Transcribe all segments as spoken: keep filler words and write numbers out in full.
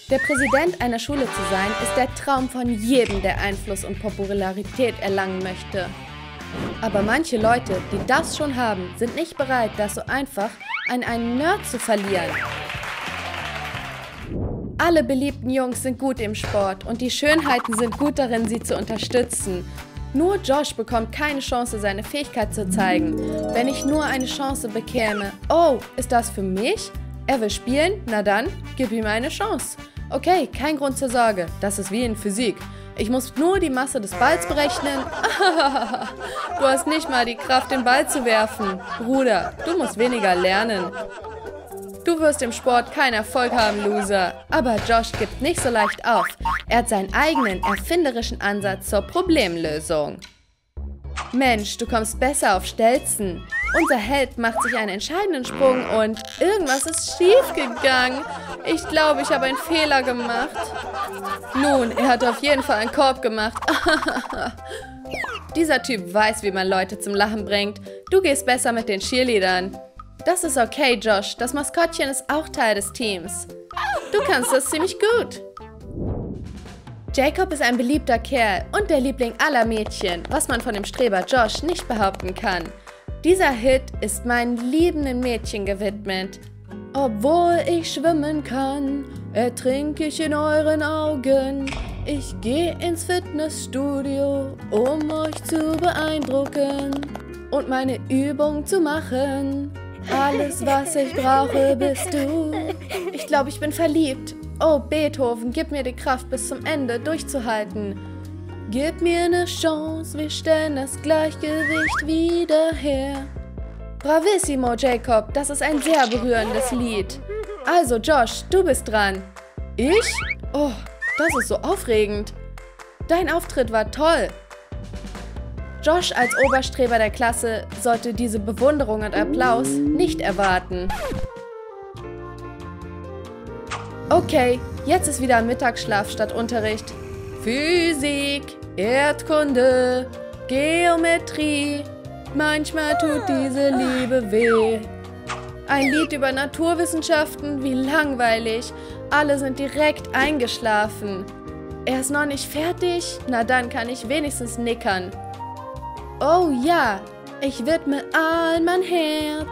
Der Präsident einer Schule zu sein, ist der Traum von jedem, der Einfluss und Popularität erlangen möchte. Aber manche Leute, die das schon haben, sind nicht bereit, das so einfach an einen Nerd zu verlieren. Alle beliebten Jungs sind gut im Sport und die Schönheiten sind gut darin, sie zu unterstützen. Nur Josh bekommt keine Chance, seine Fähigkeit zu zeigen. Wenn ich nur eine Chance bekäme. Oh, ist das für mich? Er will spielen? Na dann, gib ihm eine Chance. Okay, kein Grund zur Sorge. Das ist wie in Physik. Ich muss nur die Masse des Balls berechnen. Du hast nicht mal die Kraft, den Ball zu werfen. Bruder, du musst weniger lernen. Du wirst im Sport keinen Erfolg haben, Loser. Aber Josh gibt nicht so leicht auf. Er hat seinen eigenen, erfinderischen Ansatz zur Problemlösung. Mensch, du kommst besser auf Stelzen. Unser Held macht sich einen entscheidenden Sprung und irgendwas ist schief gegangen. Ich glaube, ich habe einen Fehler gemacht. Nun, er hat auf jeden Fall einen Korb gemacht. Dieser Typ weiß, wie man Leute zum Lachen bringt. Du gehst besser mit den Cheerleadern. Das ist okay, Josh. Das Maskottchen ist auch Teil des Teams. Du kannst das ziemlich gut. Jacob ist ein beliebter Kerl und der Liebling aller Mädchen, was man von dem Streber Josh nicht behaupten kann. Dieser Hit ist meinen liebenden Mädchen gewidmet. Obwohl ich schwimmen kann, ertrinke ich in euren Augen. Ich gehe ins Fitnessstudio, um euch zu beeindrucken und meine Übung zu machen. Alles, was ich brauche, bist du. Ich glaube, ich bin verliebt. Oh, Beethoven, gib mir die Kraft, bis zum Ende durchzuhalten. Gib mir eine Chance, wir stellen das Gleichgewicht wieder her. Bravissimo, Jacob, das ist ein sehr berührendes Lied. Also, Josh, du bist dran. Ich? Oh, das ist so aufregend. Dein Auftritt war toll. Josh als Oberstreber der Klasse sollte diese Bewunderung und Applaus nicht erwarten. Okay, jetzt ist wieder Mittagsschlaf statt Unterricht. Physik, Erdkunde, Geometrie. Manchmal tut diese Liebe weh. Ein Lied über Naturwissenschaften, wie langweilig. Alle sind direkt eingeschlafen. Er ist noch nicht fertig? Na dann kann ich wenigstens nickern. Oh ja, ich widme all mein Herz.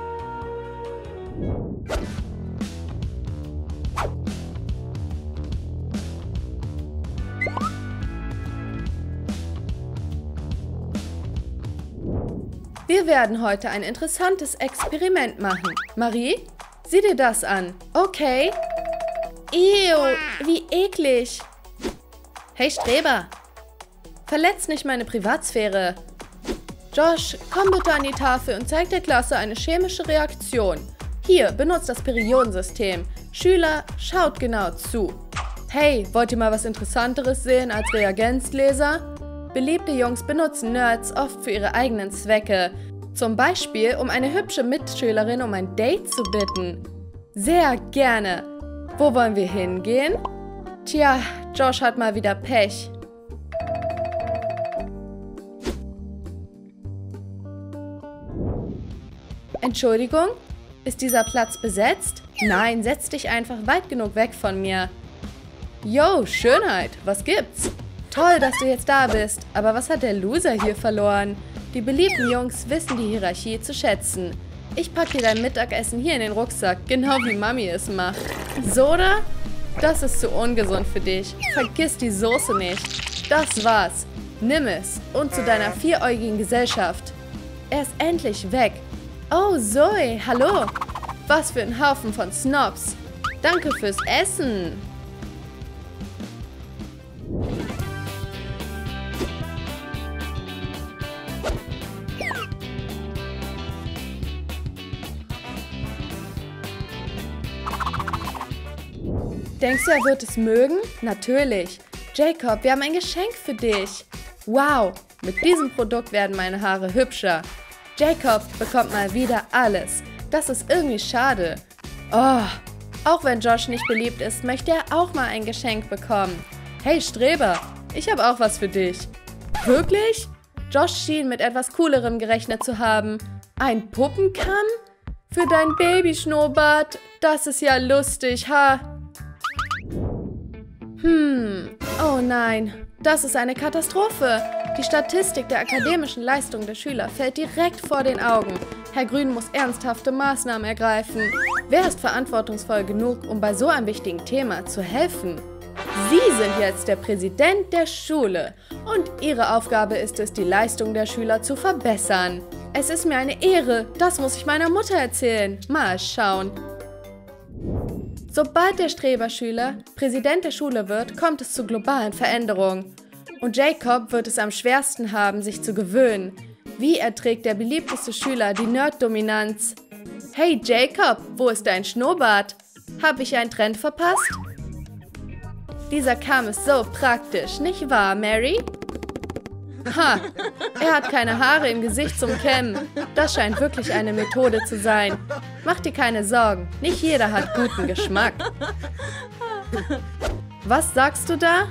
Wir werden heute ein interessantes Experiment machen. Marie, sieh dir das an. Okay. Ew, wie eklig. Hey Streber, verletz nicht meine Privatsphäre. Josh, komm bitte an die Tafel und zeig der Klasse eine chemische Reaktion. Hier, benutzt das Periodensystem. Schüler, schaut genau zu. Hey, wollt ihr mal was Interessanteres sehen als Reagenzgläser? Beliebte Jungs benutzen Nerds oft für ihre eigenen Zwecke. Zum Beispiel, um eine hübsche Mitschülerin um ein Date zu bitten. Sehr gerne. Wo wollen wir hingehen? Tja, Josh hat mal wieder Pech. Entschuldigung? Ist dieser Platz besetzt? Nein, setz dich einfach weit genug weg von mir. Yo, Schönheit, was gibt's? Toll, dass du jetzt da bist. Aber was hat der Loser hier verloren? Die beliebten Jungs wissen die Hierarchie zu schätzen. Ich packe dir dein Mittagessen hier in den Rucksack, genau wie Mami es macht. Soda? Das ist zu ungesund für dich. Vergiss die Soße nicht. Das war's. Nimm es und zu deiner vieräugigen Gesellschaft. Er ist endlich weg. Oh, Zoe, hallo. Was für ein Haufen von Snobs. Danke fürs Essen. Denkst du, er wird es mögen? Natürlich. Jacob, wir haben ein Geschenk für dich. Wow, mit diesem Produkt werden meine Haare hübscher. Jacob bekommt mal wieder alles. Das ist irgendwie schade. Oh, auch wenn Josh nicht beliebt ist, möchte er auch mal ein Geschenk bekommen. Hey Streber, ich habe auch was für dich. Wirklich? Josh schien mit etwas Coolerem gerechnet zu haben. Ein Puppenkamm? Für dein Babyschnurrbart? Das ist ja lustig, ha? Hm, oh nein, das ist eine Katastrophe. Die Statistik der akademischen Leistung der Schüler fällt direkt vor den Augen. Herr Grün muss ernsthafte Maßnahmen ergreifen. Wer ist verantwortungsvoll genug, um bei so einem wichtigen Thema zu helfen? Sie sind jetzt der Präsident der Schule und Ihre Aufgabe ist es, die Leistung der Schüler zu verbessern. Es ist mir eine Ehre, das muss ich meiner Mutter erzählen. Mal schauen. Sobald der Streberschüler Präsident der Schule wird, kommt es zu globalen Veränderungen. Und Jacob wird es am schwersten haben, sich zu gewöhnen. Wie erträgt der beliebteste Schüler die Nerd-Dominanz? Hey Jacob, wo ist dein Schnurrbart? Hab ich einen Trend verpasst? Dieser Kamm ist so praktisch, nicht wahr, Mary? Ha, er hat keine Haare im Gesicht zum Kämmen. Das scheint wirklich eine Methode zu sein. Mach dir keine Sorgen, nicht jeder hat guten Geschmack. Was sagst du da?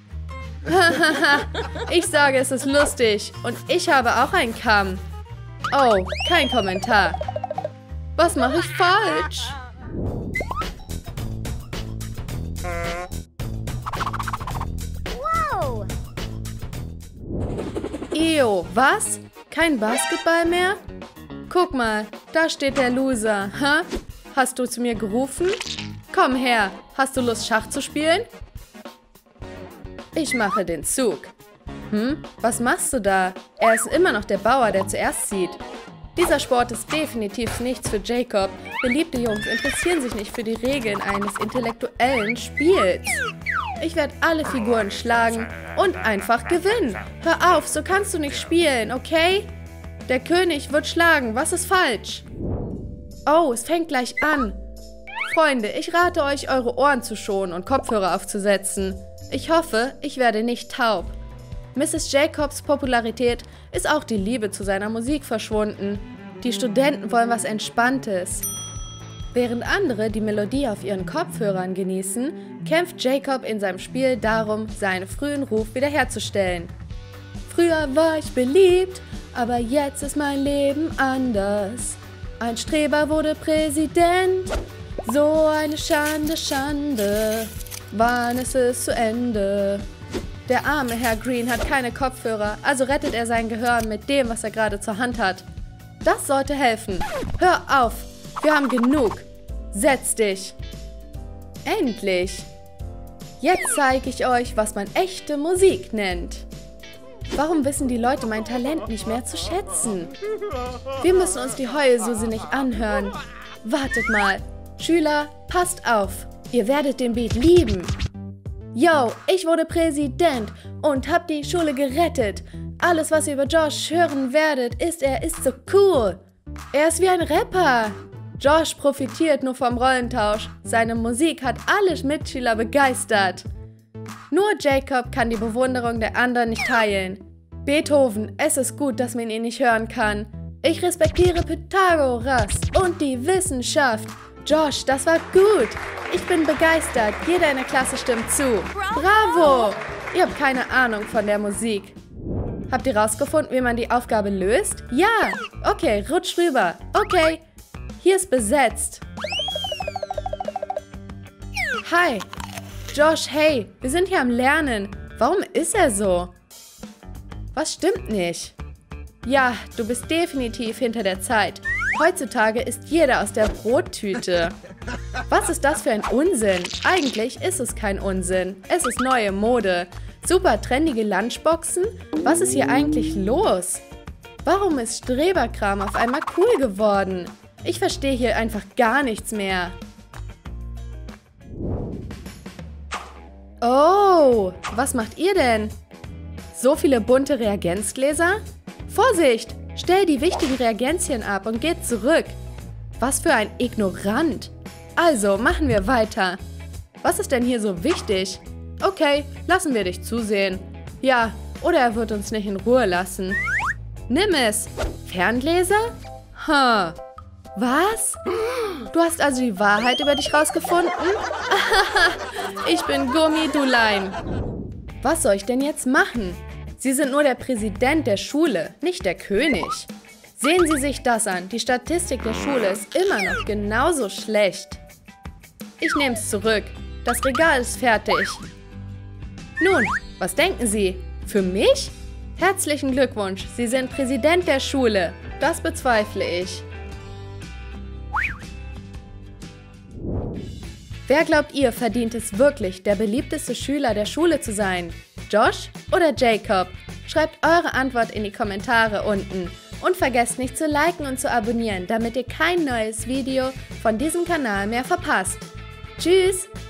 Ich sage, es ist lustig und ich habe auch einen Kamm. Oh, kein Kommentar. Was mache ich falsch? Wow. Eo, was? Kein Basketball mehr? Guck mal, da steht der Loser. Ha? Hast du zu mir gerufen? Komm her, hast du Lust, Schach zu spielen? Ich mache den Zug. Hm, was machst du da? Er ist immer noch der Bauer, der zuerst zieht. Dieser Sport ist definitiv nichts für Jacob. Beliebte Jungs interessieren sich nicht für die Regeln eines intellektuellen Spiels. Ich werde alle Figuren schlagen und einfach gewinnen. Hör auf, so kannst du nicht spielen, okay? Der König wird schlagen, was ist falsch? Oh, es fängt gleich an. Freunde, ich rate euch, eure Ohren zu schonen und Kopfhörer aufzusetzen. Ich hoffe, ich werde nicht taub. Misses Jacobs Popularität ist auch die Liebe zu seiner Musik verschwunden. Die Studenten wollen was Entspanntes. Während andere die Melodie auf ihren Kopfhörern genießen, kämpft Jacob in seinem Spiel darum, seinen frühen Ruf wiederherzustellen. Früher war ich beliebt, aber jetzt ist mein Leben anders. Ein Streber wurde Präsident, so eine Schande, Schande. Wann ist es zu Ende? Der arme Herr Green hat keine Kopfhörer, also rettet er sein Gehör mit dem, was er gerade zur Hand hat. Das sollte helfen. Hör auf, wir haben genug. Setz dich. Endlich. Jetzt zeige ich euch, was man echte Musik nennt. Warum wissen die Leute mein Talent nicht mehr zu schätzen? Wir müssen uns die Heulsuse nicht anhören. Wartet mal. Schüler, passt auf. Ihr werdet den Beat lieben. Yo, ich wurde Präsident und hab die Schule gerettet. Alles, was ihr über Josh hören werdet, ist, er ist so cool. Er ist wie ein Rapper. Josh profitiert nur vom Rollentausch. Seine Musik hat alle Mitschüler begeistert. Nur Jacob kann die Bewunderung der anderen nicht teilen. Beethoven, es ist gut, dass man ihn nicht hören kann. Ich respektiere Pythagoras und die Wissenschaft. Josh, das war gut. Ich bin begeistert. Jeder in der Klasse stimmt zu. Bravo! Ihr habt keine Ahnung von der Musik. Habt ihr rausgefunden, wie man die Aufgabe löst? Ja! Okay, rutscht rüber. Okay, hier ist besetzt. Hi. Josh, hey, wir sind hier am Lernen. Warum ist er so? Was stimmt nicht? Ja, du bist definitiv hinter der Zeit. Heutzutage isst jeder aus der Brottüte. Was ist das für ein Unsinn? Eigentlich ist es kein Unsinn. Es ist neue Mode. Super trendige Lunchboxen? Was ist hier eigentlich los? Warum ist Streberkram auf einmal cool geworden? Ich verstehe hier einfach gar nichts mehr. Oh, was macht ihr denn? So viele bunte Reagenzgläser? Vorsicht! Stell die wichtigen Reagenzien ab und geht zurück. Was für ein Ignorant. Also, machen wir weiter. Was ist denn hier so wichtig? Okay, lassen wir dich zusehen. Ja, oder er wird uns nicht in Ruhe lassen. Nimm es. Ferngläser? Huh. Was? Du hast also die Wahrheit über dich rausgefunden? Ich bin Gummi, du Leim. Was soll ich denn jetzt machen? Sie sind nur der Präsident der Schule, nicht der König. Sehen Sie sich das an. Die Statistik der Schule ist immer noch genauso schlecht. Ich nehme es zurück. Das Regal ist fertig. Nun, was denken Sie? Für mich? Herzlichen Glückwunsch, Sie sind Präsident der Schule. Das bezweifle ich. Wer glaubt ihr, verdient es wirklich, der beliebteste Schüler der Schule zu sein? Josh oder Jacob? Schreibt eure Antwort in die Kommentare unten. Und vergesst nicht zu liken und zu abonnieren, damit ihr kein neues Video von diesem Kanal mehr verpasst. Tschüss!